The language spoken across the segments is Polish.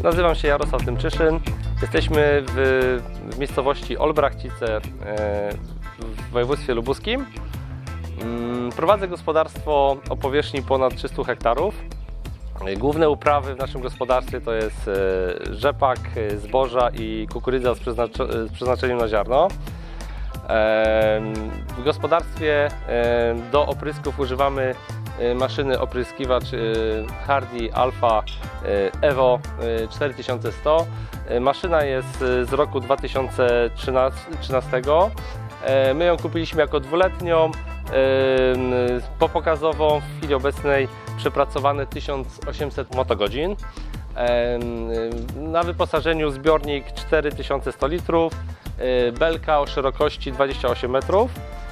Nazywam się Jarosław Tymczyszyn. Jesteśmy w miejscowości Olbrachcice w województwie lubuskim. Prowadzę gospodarstwo o powierzchni ponad 300 hektarów. Główne uprawy w naszym gospodarstwie to jest rzepak, zboża i kukurydza z przeznaczeniem na ziarno. W gospodarstwie do oprysków używamy maszyny opryskiwacz Hardy Alpha Evo 4100. Maszyna jest z roku 2013. My ją kupiliśmy jako dwuletnią, popokazową, w chwili obecnej przepracowane 1800 motogodzin. Na wyposażeniu zbiornik 4100 litrów, belka o szerokości 28 metrów.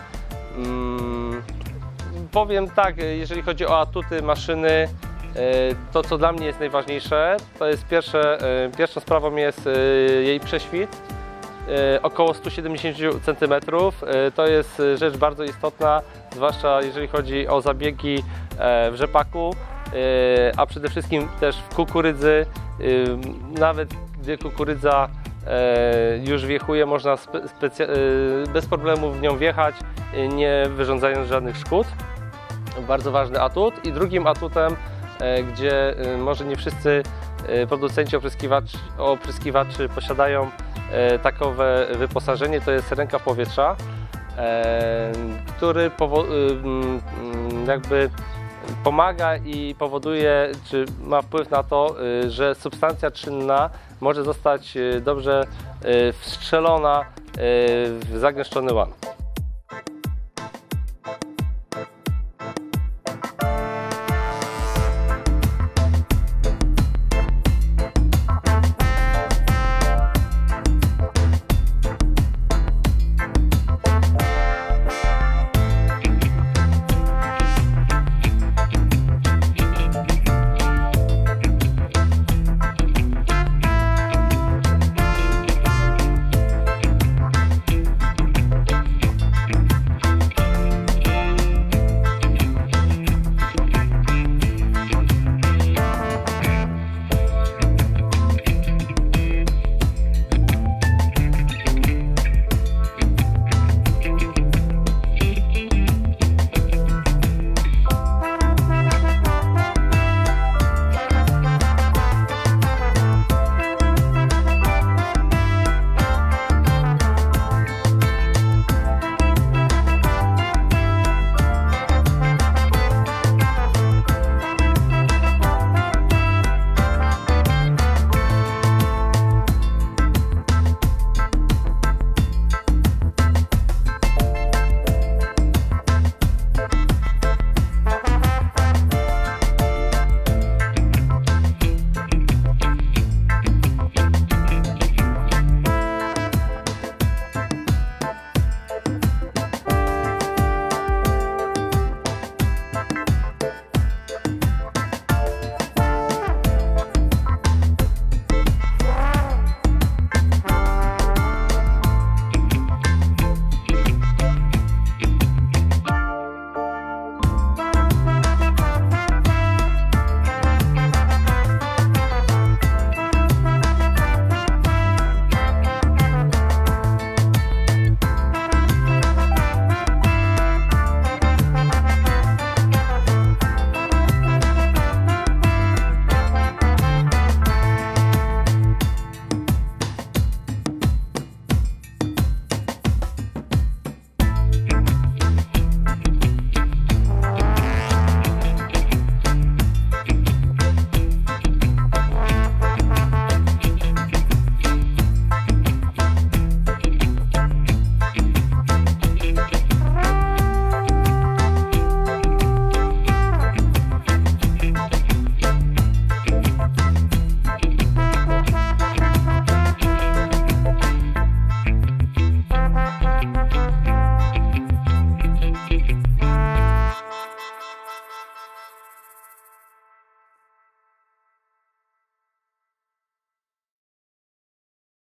Powiem tak, jeżeli chodzi o atuty maszyny, to co dla mnie jest najważniejsze, to jest pierwszą sprawą jest jej prześwit, około 170 cm. To jest rzecz bardzo istotna, zwłaszcza jeżeli chodzi o zabiegi w rzepaku, a przede wszystkim też w kukurydzy. Nawet gdy kukurydza już wiechuje, można bez problemu w nią wjechać, nie wyrządzając żadnych szkód. Bardzo ważny atut. I drugim atutem, gdzie może nie wszyscy producenci opryskiwaczy posiadają takowe wyposażenie, to jest rękaw powietrza, który jakby pomaga i powoduje, czy ma wpływ na to, że substancja czynna może zostać dobrze wstrzelona w zagęszczony łan.